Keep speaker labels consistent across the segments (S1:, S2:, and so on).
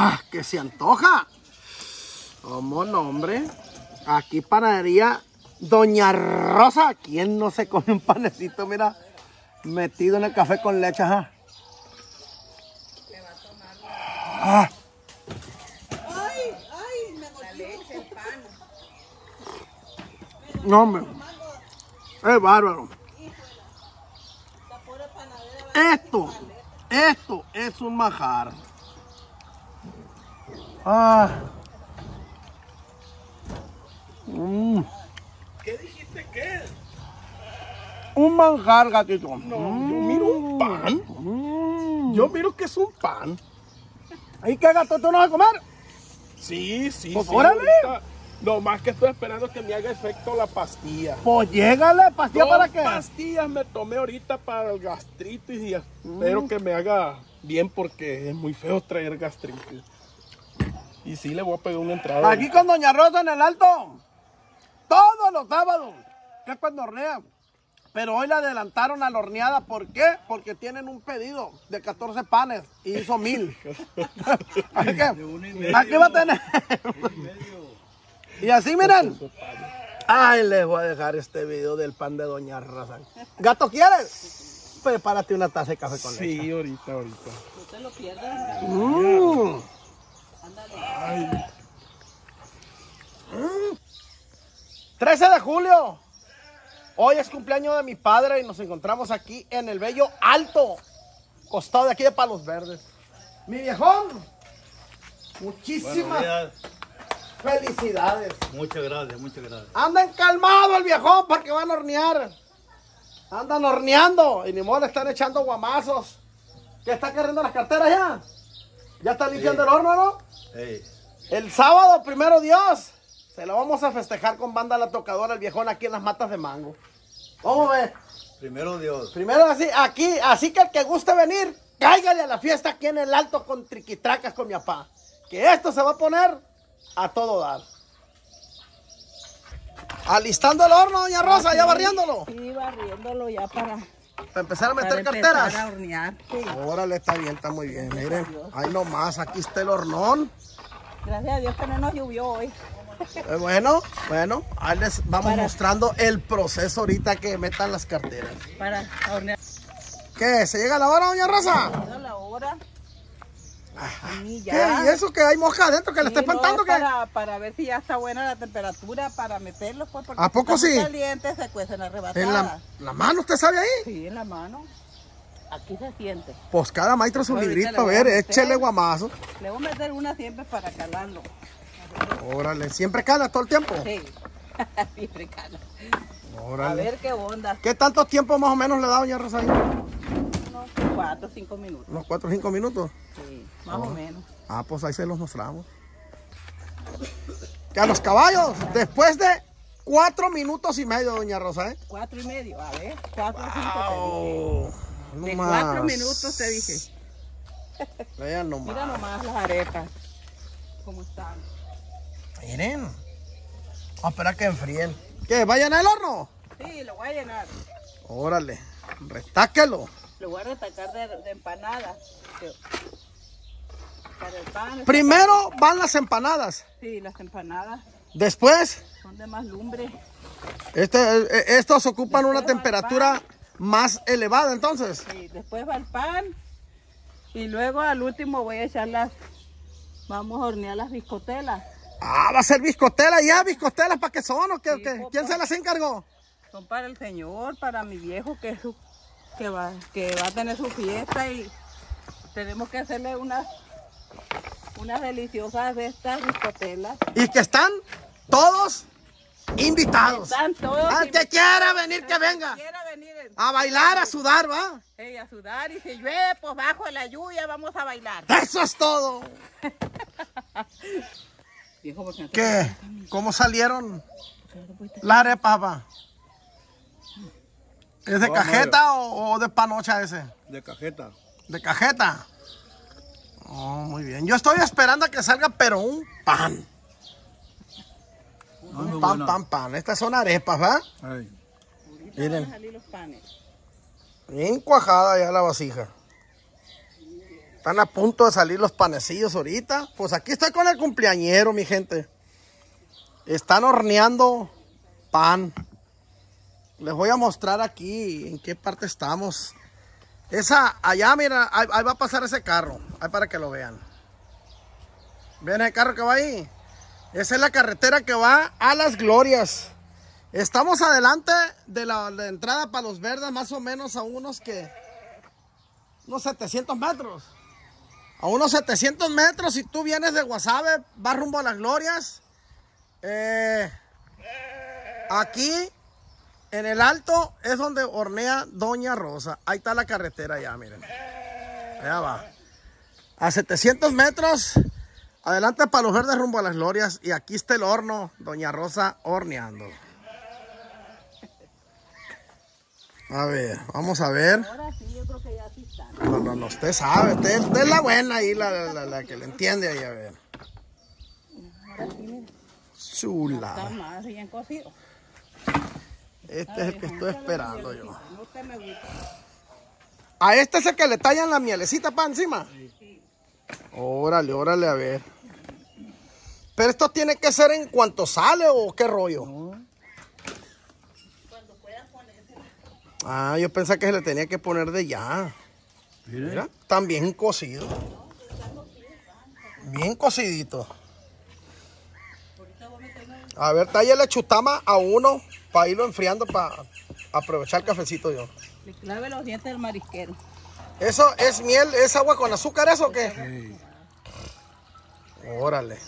S1: ¡Ah, que se antoja! ¿Cómo no, hombre? Aquí panadería Doña Rosa. ¿Quién no se come un panecito, mira, metido en el café con leche, ajá? Ah.
S2: Ay, la leche, el pan.
S1: No, hombre. Es bárbaro. Esto es un manjar. Ah.
S3: ¿Qué dijiste que es?
S1: Un manjar, gatito.
S3: No, yo miro un pan. Yo miro que es un pan.
S1: ¿Y qué, gato, tú no vas a comer?
S3: Sí, sí,
S1: Pues
S3: sí.
S1: órale.
S3: Ahorita, lo más que estoy esperando es que me haga efecto la pastilla.
S1: Pues llégale, ¿pastilla para qué?
S3: 2 pastillas me tomé ahorita para el gastritis y espero que me haga bien porque es muy feo traer gastritis. Y sí le voy a pegar una entrada.
S1: Aquí con Doña Rosa en el Alto. Todos los sábados. Que es cuando hornean. Pero hoy le adelantaron a la horneada. ¿Por qué? Porque tienen un pedido de 14 panes y hizo 1000. Así que aquí va a tener. Y así, miren. Ay, les voy a dejar este video del pan de Doña Rosa. ¿Gato quieres? Prepárate una taza de café con leche.
S3: Sí, ahorita.
S2: No te lo pierdas.
S3: Ay,
S1: 13 de julio. Hoy es cumpleaños de mi padre y nos encontramos aquí en el bello Alto, costado de aquí de Palos Verdes. Mi viejón, muchísimas felicidades.
S4: Muchas gracias, muchas gracias.
S1: Andan calmado el viejón porque van a hornear. Andan horneando y ni modo le están echando guamazos. ¿Qué está cargando las carteras ya? ¿Ya está limpiando el horno, no?
S4: Hey.
S1: El sábado, primero Dios, se lo vamos a festejar con banda La Tocadora, el viejón aquí en las matas de mango. ¿Cómo ves?
S4: Primero Dios.
S1: Primero así, aquí, así que el que guste venir, cáigale a la fiesta aquí en el Alto con triquitracas con mi papá. Que esto se va a poner a todo dar. Alistando el horno, Doña Rosa, ya barriéndolo.
S2: Sí, barriéndolo ya para
S1: Empezar a meter
S2: empezar
S1: carteras.
S2: a hornear. Sí.
S1: Órale, está bien, está muy bien. Miren, ahí nomás, aquí está el hornón.
S2: Gracias a Dios que no nos llovió hoy.
S1: Bueno, ahí les vamos mostrando el proceso ahorita que metan las carteras.
S2: Para hornear.
S1: ¿Qué? ¿Se llega la hora, Doña Rosa?
S2: Llega la hora. Sí,
S1: ¿Qué?
S2: ya.
S1: ¿Y eso que hay mosca adentro que le está
S2: Sí, no,
S1: espantando? ¿Qué?
S2: para ver si ya está buena la temperatura para meterlos. Pues, porque
S1: ¿A poco
S2: si está
S1: sí?
S2: muy caliente se cuecen arrebatadas.
S1: ¿En la mano usted sabe ahí?
S2: Sí, en la mano. Aquí se siente.
S1: Pues cada maestro su
S2: Ahorita
S1: librito,
S2: le
S1: a
S2: voy a
S1: ver,
S2: meter.
S1: échele guamazo.
S2: Le voy a meter una siempre para calarlo.
S1: Órale, ¿siempre cala todo el tiempo?
S2: Sí, siempre cala. A
S1: Órale.
S2: ver qué onda.
S1: ¿Qué tanto tiempo más o menos le da, Doña Rosa?
S2: Unos 4 o 5 minutos.
S1: Unos 4 o 5 minutos.
S2: Sí, más o menos.
S1: Ah, pues ahí se los mostramos. Que a los caballos, después de 4 minutos y medio, Doña Rosa, ¿eh?
S2: 4 y medio, a ver, 4 o 5
S1: Oh,
S2: te dije. De
S1: nomás.
S2: 4 minutos te dije.
S1: Vean nomás.
S2: Mira nomás las arepas. ¿Cómo están?
S1: Miren. Vamos a esperar que enfríen. ¿Qué? ¿Vayan al horno?
S2: Sí, lo voy a llenar.
S1: Órale, retáquelo.
S2: Lo voy a retacar de empanadas. Para el pan.
S1: Primero van las empanadas.
S2: Sí, las empanadas
S1: Después,
S2: son de más lumbre.
S1: estos ocupan
S2: Después
S1: una
S2: va el
S1: temperatura más elevada, entonces.
S2: Sí, después va el pan. Y luego al último voy a echar vamos a hornear las biscotelas.
S1: Ah, va a ser biscotela ya, biscotelas, ¿para qué son o qué?
S2: Sí,
S1: qué?
S2: papá.
S1: ¿Quién se las encargó?
S2: Son para el señor, para mi viejo que va a tener su fiesta y tenemos que hacerle unas deliciosas de estas biscotelas.
S1: Y que están todos invitados.
S2: Están todos.
S1: Al que quiera venir, que venga.
S2: Quiera venir
S1: A bailar, a sudar, ¿va?
S2: a sudar y si llueve, pues bajo de la lluvia vamos a bailar.
S1: Eso es todo.
S2: Viejo, ¿por qué no te
S1: ¿Qué? ¿Cómo salieron las arepas, papá? ¿Es de cajeta o de panocha ese?
S4: De cajeta.
S1: ¿De cajeta? Oh, muy bien. Yo estoy esperando a que salga, pero un pan. Un pan. Estas son arepas, ¿va?
S4: Ay.
S2: Ahorita
S1: Miren.
S2: van a salir los panes.
S1: Bien cuajada ya la vasija. Están a punto de salir los panecillos ahorita. Pues aquí estoy con el cumpleañero, mi gente. Están horneando pan. Les voy a mostrar aquí en qué parte estamos. Esa, allá, mira, ahí va a pasar ese carro. Ahí para que lo vean. ¿Ven el carro que va ahí? Esa es la carretera que va a Las Glorias. Estamos adelante de la entrada para Los Verdes, más o menos a unos 700 metros. A unos 700 metros, si tú vienes de Guasave, vas rumbo a Las Glorias. Aquí, en el alto, es donde hornea Doña Rosa. Ahí está la carretera ya, miren. Allá va. A 700 metros, adelante para Los Verdes rumbo a Las Glorias. Y aquí está el horno, Doña Rosa horneando. A ver, vamos a ver.
S2: Ahora sí, yo creo que ya sí están.
S1: No, usted sabe, usted es la buena ahí, la que le entiende ahí, a ver.
S2: Ahora sí, mira.
S1: Chula.
S2: Está más bien cocido.
S1: Este es el que estoy esperando yo.
S2: No te me gusta.
S1: ¿A este es el que le tallan la mielecita para encima? Sí. Órale, órale, a ver. Pero esto tiene que ser en cuanto sale o qué rollo.
S2: Cuando puedas ponérsela.
S1: Ah, yo pensé que se le tenía que poner de ya. Mira, también cocido. Bien cocidito. A ver, tállale chutama a uno para irlo enfriando para aprovechar el cafecito yo.
S2: Le clave los dientes del marisquero.
S1: ¿Eso es miel, es agua con azúcar eso o qué? Sí. Órale.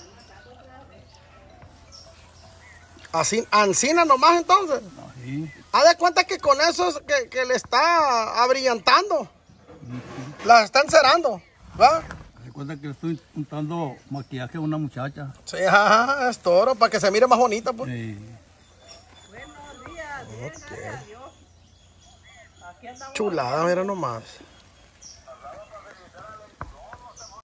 S1: Así, ancina nomás entonces.
S4: Sí.
S1: Haz de cuenta que con eso es que le está abrillantando. La está encerando, ¿va?
S4: Haz de cuenta que le estoy untando maquillaje a una muchacha.
S1: Sí, ajá, es toro, para que se mire más bonita, pues.
S4: Sí.
S2: Buenos días, bien, gracias a Dios. Aquí andamos.
S1: Chulada, mira nomás.